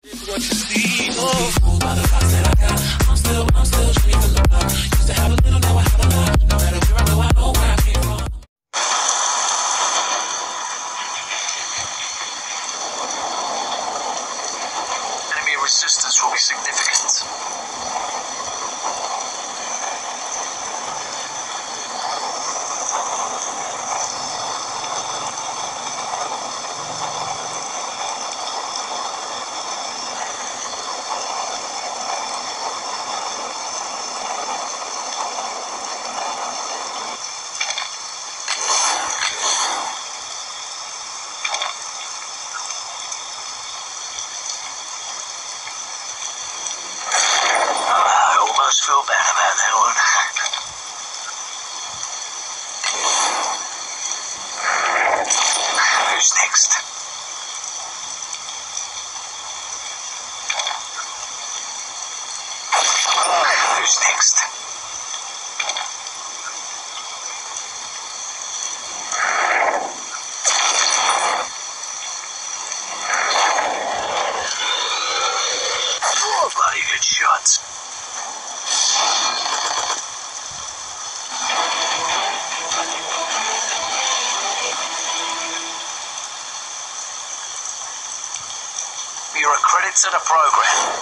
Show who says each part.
Speaker 1: What you see, oh, by the thoughts that I got, I'm still dreaming the love. Used to have a little, now I have a lot. No matter where I go, I know where I came from.
Speaker 2: Enemy resistance will be significant. I feel bad about that one. Who's next? Who's next? Oh, bloody good shots. You're a credit to the program.